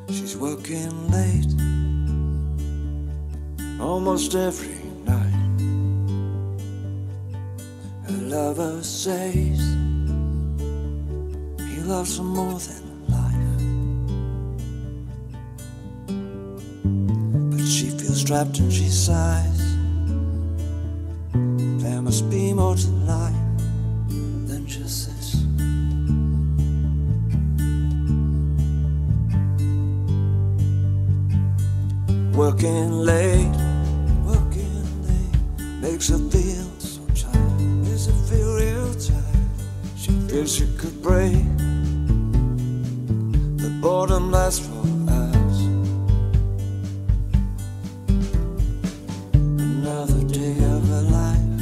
She's working late almost every night. Her lover says he loves her more than life, but she feels trapped and she sighs. There must be more to life than just this. Working late makes her feel so tired. Makes her feel real tired. She feels she could break. The boredom lasts for hours. Another day of her life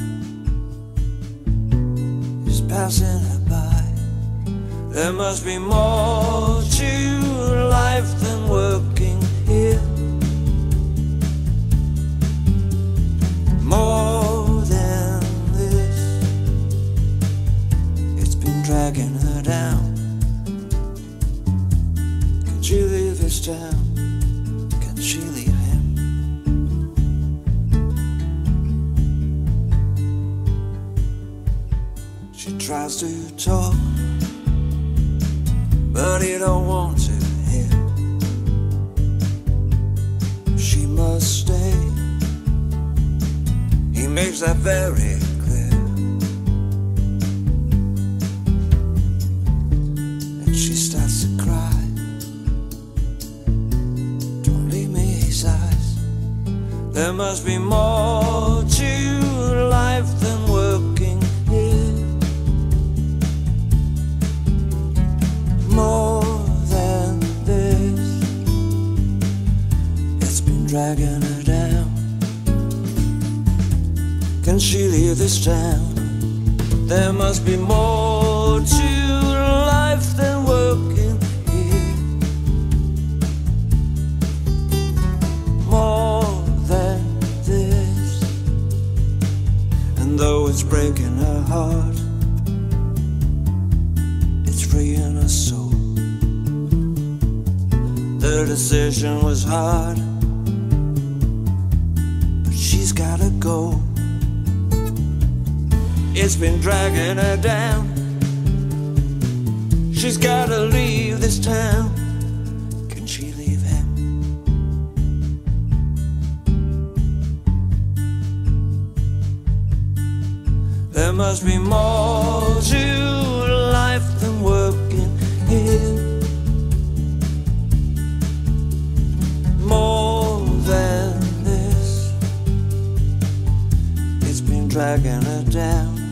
is passing her by. There must be more to life than working here. More than this. It's been dragging her down. Can she leave this town? Can she leave him? She tries to talk, but he don't want to hear. She must stay. He makes that very clear. And she starts to cry. Don't leave me, he sighs. There must be more to life than working here. More than this. It's been dragging her down. Can she leave this town? There must be more to life than working here. More than this. And though it's breaking her heart, it's freeing her soul. The decision was hard, but she's gotta go. It's been dragging her down. She's gotta leave this town. Can she leave him? There must be more to life than working here. More than this. It's been dragging her down.